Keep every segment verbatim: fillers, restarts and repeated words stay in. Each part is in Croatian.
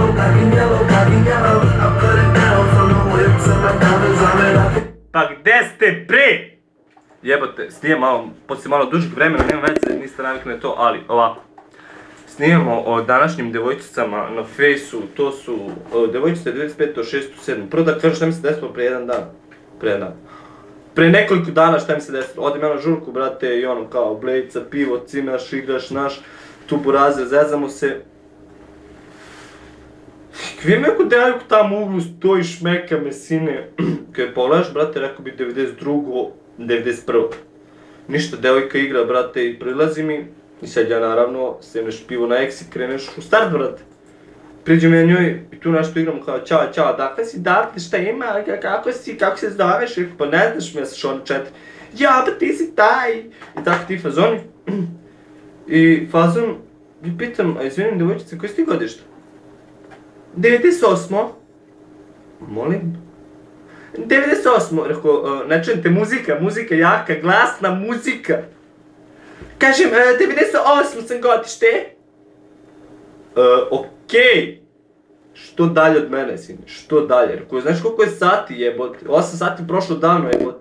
Pa gde ste pre? Jebote, snimam malo, poslije malo dužeg vremena, nema veze, niste navikli na to, ali ovako. Snimamo o današnjim devojčicama na fejsu, to su devojčice dvadeset petog šestog sedmog Prvo da kažem šta mi se desilo pre jedan dan. Pre jedan dan. Pre nekoliko dana šta mi se desilo. Odim ja na žurku, brate, i ono kao blejca, pivo, cimaš, igraš, naš, tu buraze, zezamo se. Vidim neku devojku tamo u uglu, stoji šmeka mesine. Kad pogledaš, brate, rekao bi devedeset drugo devedeset prvo Ništa, devojka igra, brate, i prilazi mi. I sad ja naravno, stavneš pivo na eks i kreneš u start, brate. Priđem ja njoj i tu nešto igramo kao čao, čao, dakle si, dakle, šta ima, kako si, kako se zoveš? Rekao, pa ne znaš mi, ja sam šao na četiri. Ja, pa ti si taj! I tako ti fazoni. I fazon, i pitam, a izvinim devojčice, koji si ti godišta? devedeset osmo Molim? devedeset osmo Rekao, ne čujem te, muzika, muzika, jaka, glasna muzika. Kažem, devedeset osmo sam godište. Okej. Što dalje od mene, sine, što dalje? Rekao, znaš koliko je sati, jebote? osam sati prošlo davno, jebote.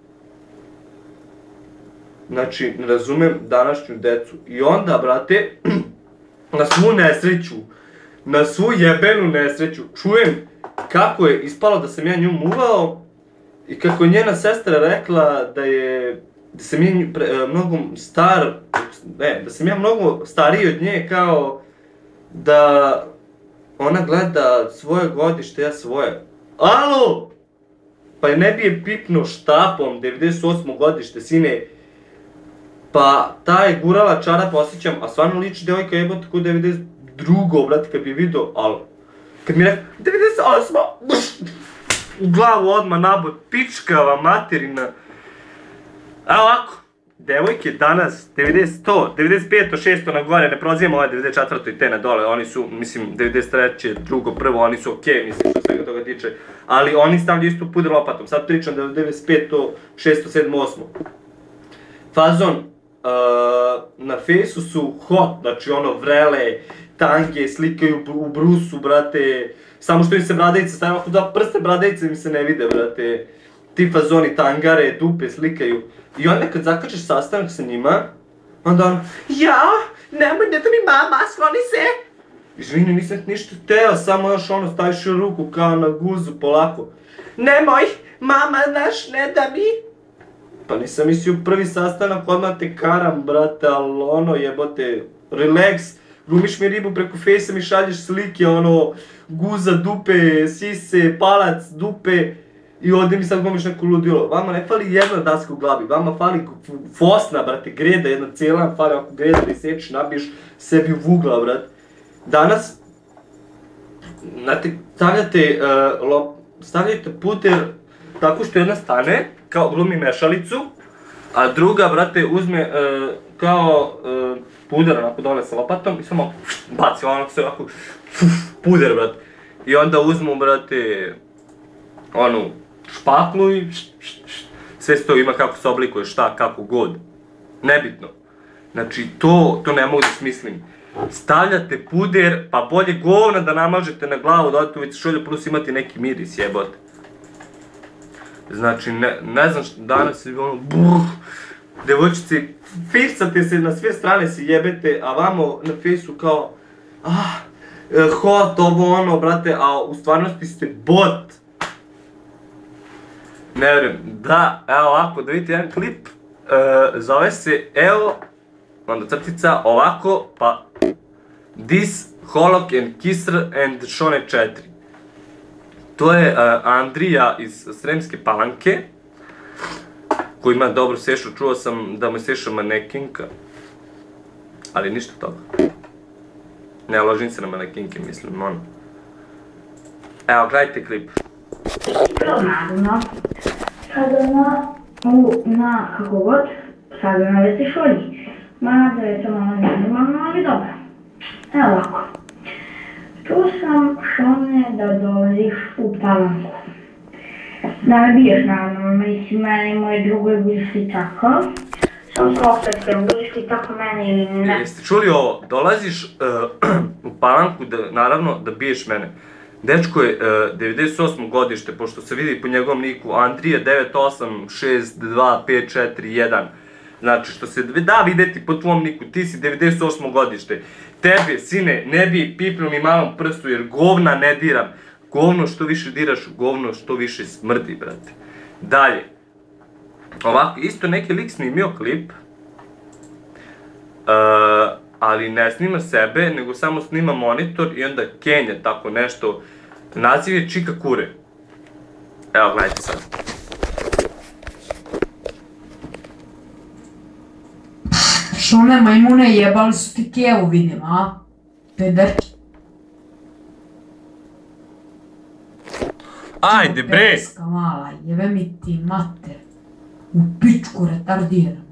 Znači, ne razumem današnju decu. I onda, brate, na svu nesreću, na svu jebenu nesreću, čujem kako je ispalo da sam ja nju muvao i kako je njena sestra rekla da je, da sam ja mnogo star, ne, da sam ja mnogo stariji od nje, kao da ona gleda svoje godište, ja svoje. Alo! Pa ne bi je pipnuo štapom, devedeset osmo godište, sine. Pa ta je gurala čarap, osjećam, a stvarno liči devojka jebote ko devedeset drugo brate, kad bi je vidio, ali kad mi je rekao, devedeset osmo u glavu odmah nabod, pičkava materina. A ovako, devojke danas, devedeset peto šesto na gore, ne prozivamo ove devedeset četvrto i te na dole, oni su, mislim, devedeset treće drugo prvo, oni su okej, mislim, što svega toga tiče, ali oni stavljaju istu puder lopatom, sad pričam da je devedeset peto šesto sedmo osmo Fazon, na fejsu su hot, znači ono vrele, tange, slikaju u brusu, brate, samo što im se bradajice, stavimo ako dva prste bradajice mi se ne vide, brate, ti fazoni, tangare, dupe, slikaju. I onda kad zakačeš sastanak sa njima, onda ono, ja, nemoj, ne da mi mama, skloni se! Izvini, nisam ništa teo, samo još ono, staviš ruku kao na guzu, polako. Nemoj, mama, znaš, ne da mi. Pa nisam mislio prvi sastanak, odmah te karam, brate, ali ono, jebote, relax. Glumiš mi ribu preko fejsa, mi šalješ slike, ono, guza, dupe, sise, palac, dupe. I ovdje mi sad glumiš neko ludilo. Vama ne fali jedna daska u glavi, vama fali fosna, brate, greda, jedna cijela, fali ako greda da isečeš, nabiješ sebi u vugla, brate. Danas, znate, stavljate, stavljate puter tako što jedna stane, kao glumi mešalicu, a druga, brate, uzme kao puder onako dole sa lopatom i samo baci onako se ovako puder, brate. I onda uzmu, brate, onu špatlu i sve to ima kako se oblikuje, šta, kako god. Nebitno. Znači, to, to ne mogu da smislim. Stavljate puder, pa bolje govna da namažete na glavu, da odete u vice plus imati neki miris, jebote. Znači, ne znam što danas je ono, buh, devojčice, firsate se na sve strane, se jebete, a vamo na fejsu kao, ah, hot, ovo ono, brate, a u stvarnosti ste bot. Ne vjerujem, da, evo ovako, da vidite jedan klip, zove se, evo, onda crtica, ovako, pa, This, Holok and Kisr and Šone četiri. To je Andrija iz Sremske Palanke, koji ima dobru sešu, čuo sam da mu je seša manekinka, ali ništa toga. Ne ložim se na manekinke, mislim, ono. Evo, gledajte klip. Naravno, sada na, kako god, sada na vesti šolji. Mada je to malo nenormalno, ali dobro. Evo ovako. Čuo sam, Šone, da dolaziš u Palanku. Da me biješ, naravno, mislim, mene i moje druge budeš i tako. Sam se opet prebudiš dečki tako mene ili ne. Jeste čuli ovo, dolaziš uh, u Palanku, da, naravno, da biješ mene. Dečko je uh, devedeset osmo godište, pošto se vidi po njegovom niku, Andrija devet osam šest dva pet četiri jedan. Znači, što se da vidjeti po tvom niku, ti si devedeset osmo godište. Tebe, sine, ne bi pipnuo mi malom prstu, jer govna ne diram. Govno što više diraš, govno što više smrdi, brate. Dalje. Ovako, isto neki lik snimio klip. Uh, ali ne snima sebe, nego samo snima monitor i onda kenja tako nešto. Naziv je Čika Kure. Evo, gledajte sad. Šume majmune jebali su ti Kevu, vidim, a? Pederki. Ajde, bre! Pederska mala, jebe mi ti mater. U pičku retardiram.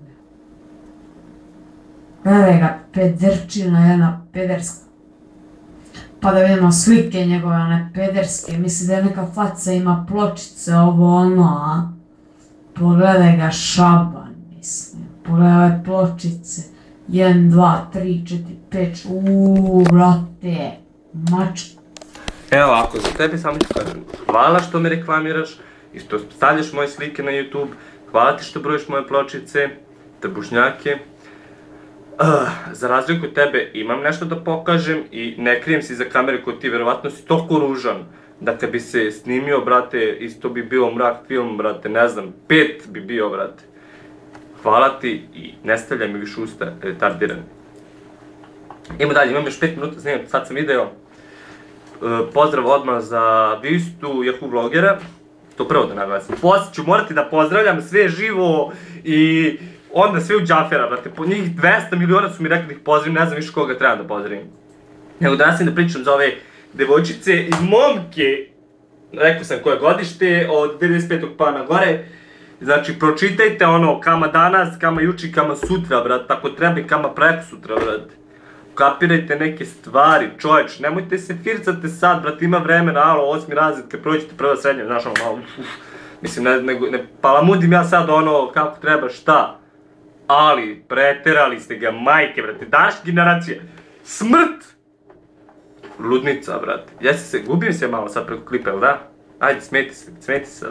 Gledaj ga, pederčina jedna pederska. Pa da vidimo slike njegove, one pederske. Misli da je neka faca, ima pločice, ovo ono, a? Pogledaj ga, šaban, mislim. Pogledaj ove pločice. jedan, dva, tri, četiri, pet, uuuu, brate. Mačka. Evo ovako, za tebe samo ću kažem. Hvala što me reklamiraš i što stavljaš moje slike na YouTube. Hvala ti što brojiš moje pločice, trbušnjake. Uh, za razliku od tebe imam nešto da pokažem i ne krijem se iza kamere kod ti, verovatno si toliko ružan da kad bi se snimio, brate, isto bi bio mrak film, brate, ne znam, pet bi bio, brate. Hvala ti i ne stavljaj mi više usta, retardiran. Idemo dalje, imam još pet minuta snimati, sad sam video. Uh, pozdrav odmah za Vistu, Yahoo vlogera. To prvo da naglasim. Poslije ću morati da pozdravljam sve živo i onda sve u Džafera, brate. Po njih dvesta miliona su mi rekli da ih pozdravim, ne znam više koga trebam da pozdravim. Nego danas sam da pričam za ove devojčice i momke. Rekao sam koje godište, od devedeset petog pa na gore. Znači, pročitajte ono, kama danas, kama juči, kama sutra, brate. Ako treba i kama preko sutra, brate. Kapirajte neke stvari, čovječ, nemojte se fircate sad, brate, ima vremena, alo, osmi razred, kad prođete prva srednja, znaš ono, malo, uf, mislim, ne, ne, ne palamudim ja sad ono, kako treba, šta, ali, preterali ste ga, majke, brate, današnja generacija, smrt, ludnica, brate, ja se se, gubim se malo sad preko klipa, jel da? Ajde, smeti se, smeti se sad.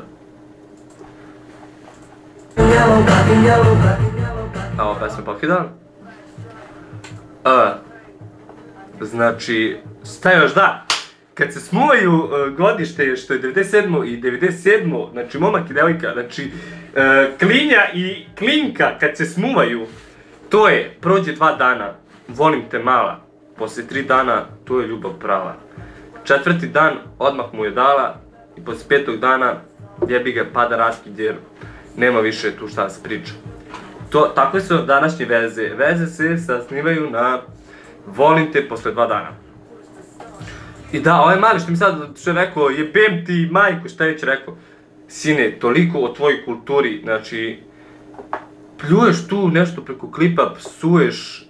A ovo pesme pokidala? A, znači, šta još da? Kad se smuvaju uh, godište što je devedeset sedmo i devedeset sedmo, znači momak i devojka, znači uh, klinja i klinka kad se smuvaju, to je, prođe dva dana, volim te mala, poslije tri dana, to je ljubav prava. Četvrti dan, odmah mu je dala i poslije petog dana, jebi ga, pada raskid jer nema više tu šta se priča. To, takve su današnje veze. Veze se sasnivaju na volim te posle dva dana. I da, ovaj mali što mi sad što je rekao, jebem ti majku, šta je već rekao. Sine, toliko o tvojoj kulturi, znači, pljuješ tu nešto preko klipa, psuješ.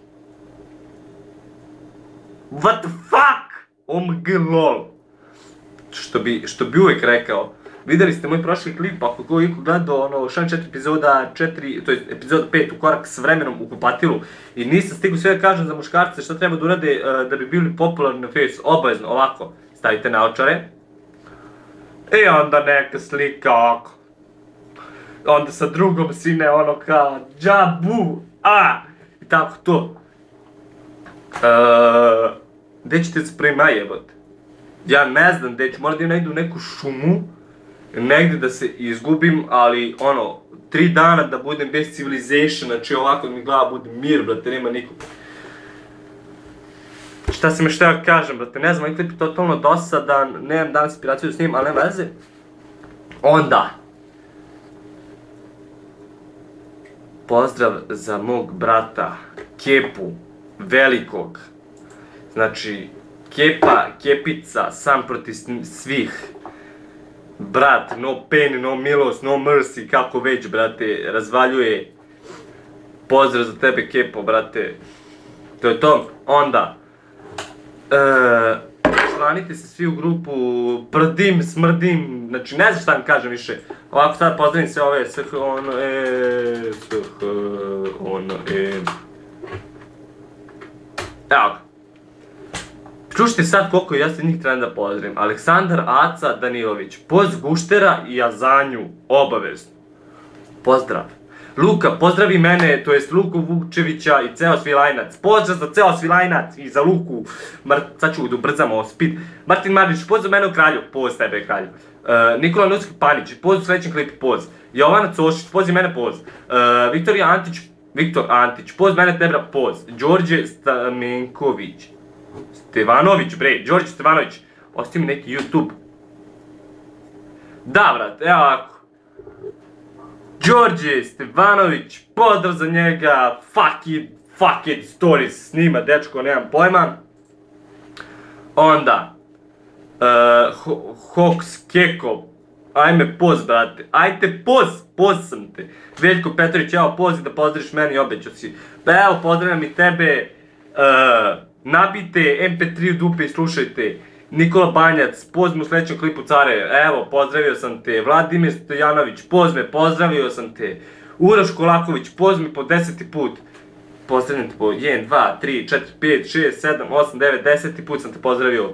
What the fuck? O M G lol. Što bi, što bi uvijek rekao. Vidjeli ste moj prošli klip, ako ko iko gledao ono šezdeset četiri epizoda četiri, to je epizoda pet u korak s vremenom u kupatilu i nisam stigao sve da kažem za muškarce šta treba da urade uh, da bi bili popularni na Face, obavezno ovako, stavite naočare i onda neka slika ovako, onda sa drugom sine ono kao džabu, a i tako to. Uh, gdje ćete se prvi maj jebati? Ja ne znam gdje ću, možda da najdu u neku šumu, negdje da se izgubim, ali ono, tri dana da budem bez civilization, znači ovako da mi glava bude mir, brate, nema nikog. Šta sam još teo kažem, brate, ne znam, ovaj klip je totalno dosadan, nemam danas inspiraciju s njim, ali nema veze. Onda. Pozdrav za mog brata, Kepu, velikog. Znači, Kepa, Kepica, sam protiv svih. Brat, no pain, no milost, no mercy, kako već, brate, razvaljuje. Pozdrav za tebe, Kepo, brate. To je to. Onda. E, članite se svi u grupu Prdim, smrdim, znači ne znam šta vam kažem više. Ovako sad pozdravim sve ove, sh, ono, e, sh, ono, e. Evo ga. Čušite sad koliko ja se njih trebam da pozdravim. Aleksandar Aca Danilović, Poz Guštera i Azanju, obavezno. Pozdrav. Luka, pozdravi mene, to jest Luku Vukčevića i ceo Svilajnac. Pozdrav za ceo Svilajnac i za Luku. Mar... Sad ću da ubrzamo ovo speed. Martin Mardić, pozdrav mene u Kralju. Poz tebe, Kralju. Uh, Nikola Nuski Panić, poz u sledećem klipu, poz. Jovana Cošić, poz i mene, poz. Uh, Viktorija Antić, Viktor Antić, poz mene tebra, poz. Đorđe Stamenković. Stevanović, bre, Đorđe Stevanović. Ostavi mi neki YouTube. Da, brat, evo ovako. Đorđe Stevanović, pozdrav za njega, fuck it, fuck it, stories snima, dečko, nemam pojma. Onda, uh, Hox Keko, ajme poz, brate, ajte poz, poz sam te. Veljko Petrović, evo poz i da pozdraviš meni, obećao si. Pa evo, pozdravljam i tebe, uh, nabite em pe tri u dupe i slušajte. Nikola Banjac, poz me u sledećem klipu, care, evo, pozdravio sam te. Vladimir Stojanović, poz me, pozdravio sam te. Uroš Kolaković, poz me po deseti put. Pozdravljam te po jedan, dva, tri, četiri, pet, šest, sedam, osam, devet, deseti put sam te pozdravio.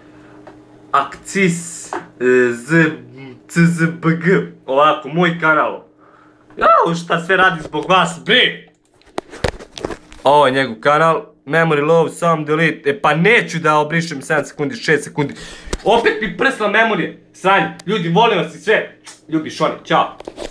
Akcis, C Z B G, ovako, moj kanal. Jao, šta sve radi zbog vas, bre! Ovo je njegov kanal. Memory low, sam delete, e pa neću da obrišem sedam sekundi, šest sekundi. Opet mi prsla memorije, sranje, ljudi, volim vas i sve. Ljubi, šoni, ćao.